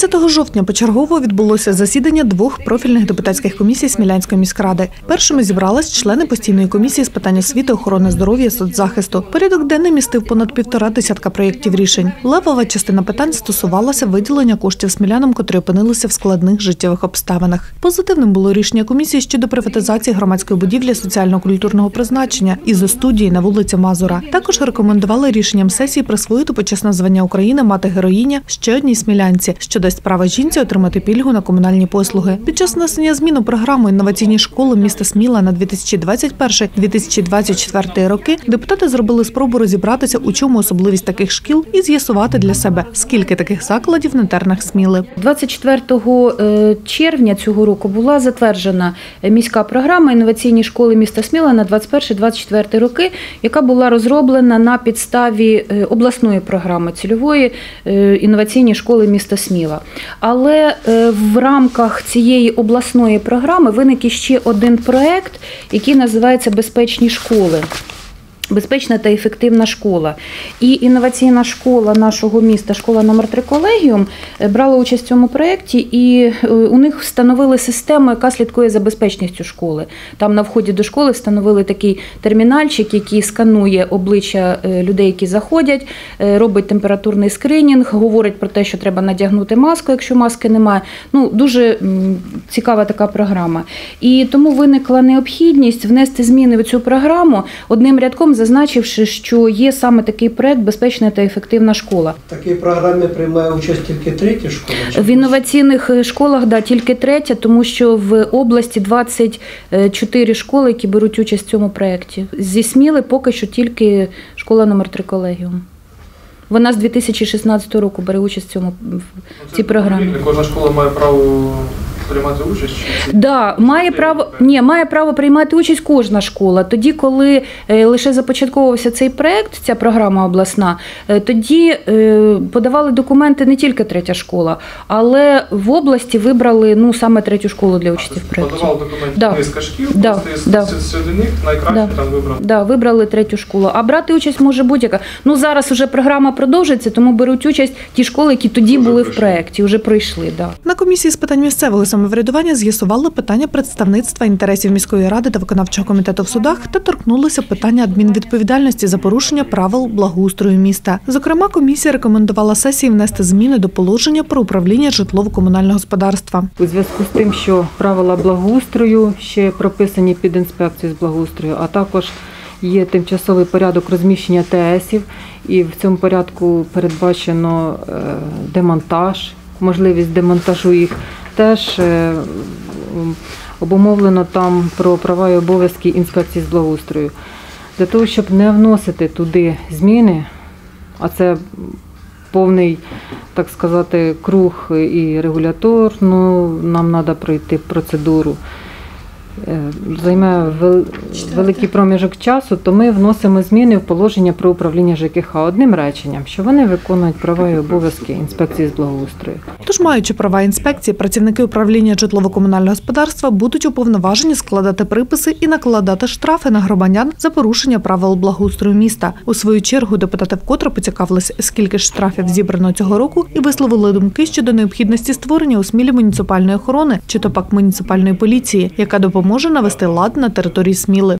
20 жовтня почергово відбулося засідання двох профільних депутатських комісій Смілянської міськради. Першими зібрались члени постійної комісії з питань освіти, охорони здоров'я, соцзахисту. Порядок денний містив понад 1,5 десятка проєктів рішень. Левова частина питань стосувалася виділення коштів смілянам, котрі опинилися в складних життєвих обставинах. Позитивним було рішення комісії щодо приватизації громадської будівлі соціально-культурного призначення ізо-студії на вулиці Мазура. Також рекомендували рішенням сесії присвоїти почесне звання України «Мати-героїня» ще одній смілянці, що дасть право жінці отримати пільгу на комунальні послуги. Під час внесення змін у програму інноваційні школи міста Сміла на 2021-2024 роки депутати зробили спробу розібратися, у чому особливість таких шкіл, і з'ясувати для себе, скільки таких закладів на теренах Сміли. 24 червня цього року була затверджена міська програма інноваційні школи міста Сміла на 2021-2024 роки, яка була розроблена на підставі обласної програми цільової інноваційні школи міста Сміла. Але в рамках цієї обласної програми виник іще один проєкт, який називається «Безпечні школи». Безпечна та ефективна школа. І інноваційна школа нашого міста, школа номер 3 «Колегіум», брала участь в цьому проєкті, і у них встановили систему, яка слідкує за безпечністю школи. Там на вході до школи встановили такий термінальчик, який сканує обличчя людей, які заходять, робить температурний скринінг, говорить про те, що треба надягнути маску, якщо маски немає. Дуже цікава така програма. І тому виникла необхідність внести зміни в цю програму одним рядком, зазначивши, що є саме такий проєкт «Безпечна та ефективна школа». В такій програмі приймає участь тільки третя школа? В інноваційних школах, да, тільки третя, тому що в області 24 школи, які беруть участь в цьому проєкті. Зі Сміли поки що тільки школа номер 3 «Колегіум». Вона з 2016 року бере участь в цій програмі. Кожна школа має право приймати участь? Да, має право приймати участь кожна школа. Тоді, коли лише започатковувався цей проєкт, ця програма обласна, тоді подавали документи не тільки третя школа, але в області вибрали саме третю школу для участі в проєкті. Подавали документи низка шкіл, серед них найкраще там вибрали? Да, вибрали третю школу. А брати участь може будь-яка. Зараз вже програма продовжується, тому беруть участь ті школи, які тоді були в проєкті, вже пройшли. Да. На комісії з питань місцевого самоврядування з'ясували питання представництва інтересів міської ради та виконавчого комітету в судах та торкнулися питання адмінвідповідальності за порушення правил благоустрою міста. Зокрема, комісія рекомендувала сесії внести зміни до положення про управління житлово-комунального господарства. У зв'язку з тим, що правила благоустрою ще прописані під інспекцією з благоустрою, а також є тимчасовий порядок розміщення ТСів, і в цьому порядку передбачено демонтаж, можливість демонтажу їх. Теж обумовлено там про права і обов'язки інспекції з благоустрою. Для того, щоб не вносити туди зміни, а це повний, так сказати, круг і регуляторну, нам треба пройти процедуру. Займе великий проміжок часу, то ми вносимо зміни в положення про управління ЖКХ одним реченням, що вони виконують права і обов'язки інспекції з благоустрою. Тож, маючи права інспекції, працівники управління житлово-комунального господарства будуть уповноважені складати приписи і накладати штрафи на громадян за порушення правил благоустрою міста. У свою чергу депутати вкотре поцікавились, скільки ж штрафів зібрано цього року, і висловили думки щодо необхідності створення у Смілі муніципальної охорони чи то пак муніципальної поліції, яка допоможе навести лад на території Сміли.